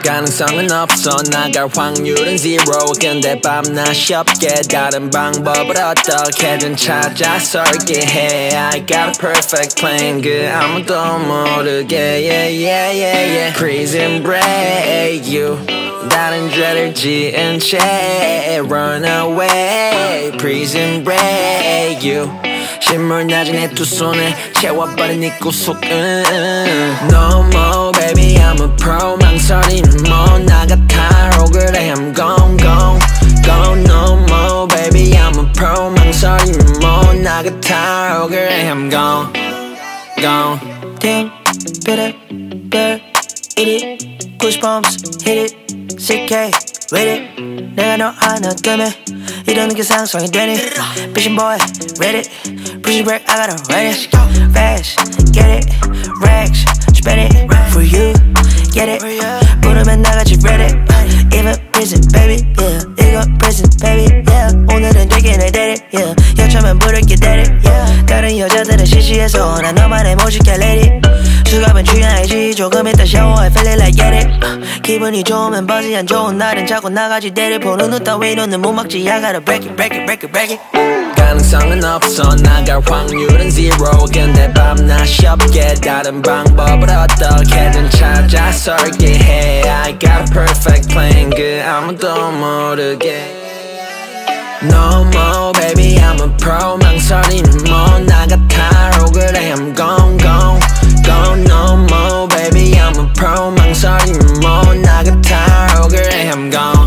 가능성은 없어 나갈 확률은 zero 근데 밤낮 쉽게 다른 방법을 어떻게든 찾아 설계해 I got a perfect plan 그 아무도 모르게 yeah. Prison break you 다른 죄를 지은 채 run away Prison break you 실물 낮은 내 두 손에 채워버린 네 구속은 No more baby I'm a pro 망설이는 뭐 나 같아 오 그래 I'm gone No more baby I'm a pro 망설이는 뭐 나 같아 오 그래 I'm gone Damn better eat it goosebumps hit it CK with it 내가 너 하나 때문에 이러는 게 상상이 되니 Bitchin' boy read it Prison break I gotta write it Fast get it Racks spend it for you get it 부르면 나같이 read it Even prison baby yeah 이거 prison baby yeah 오늘은 되게 내 데리 yeah 여차면 부를게 데리 yeah 다른 여자들은 시시해서 난 너만의 모질게 lady 수갑은 취향이지 조금 이따 샤워해 feeling like get it 기분이 좋으면 버지 안 좋은 날은 자꾸 나가지 데리 보는 눈 따위로는 못 막지 I gotta break it 가능성은 없어 나갈 확률은 zero 근데 밤낮 쉽게 다른 방법을 어떻게든 찾아 설계해 I got a perfect plan 그 아무도 모르게 No more baby I'm a pro 망설이는 뭐 나 같아 오 그래 I'm gone No more baby I'm a pro 망설이는 뭐 나 같아 오 그래 I'm gone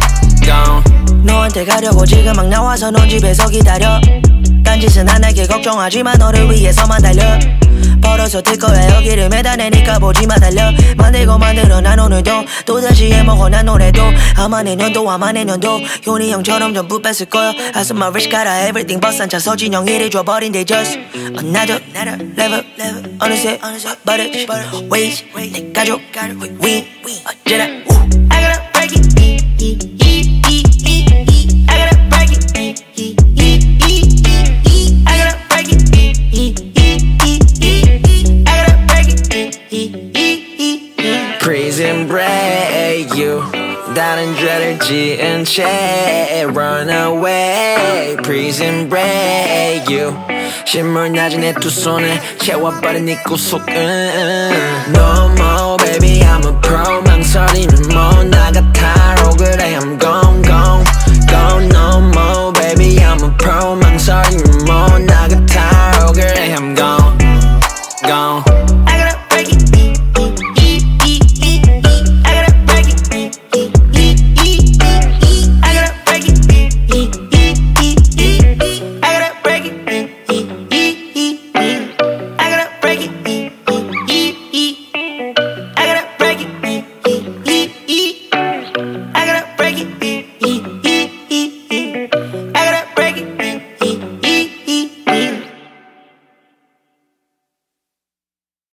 너한테 가려고 지금 막 나와서 넌 집에서 기다려 딴짓은 안 할게 걱정하지마 너를 위해서만 달려 벌어서 뛸 거야 여기를 매달리니까 보지마 달려 만들어 난 오늘도 또다시 해먹어 난 노래도 아마 내년도 효니 형처럼 전부 뺏을 거야 I saw my rich got everything 버스한 차 서진영 일을 줘버린 they just another level 어느새 버릇 ways 내 가족 we 언제나 I gotta break it Prison break you 다른 죄를 지은 채 run away Prison break you 실물 낮은 내 두 손에 채워버린 네 구속은 No more baby I'm a pro 망설이는 뭐 나 같아 오 그래 I'm gone No more baby I'm a pro 망설이는 뭐 나 같아 오 그래 I'm gone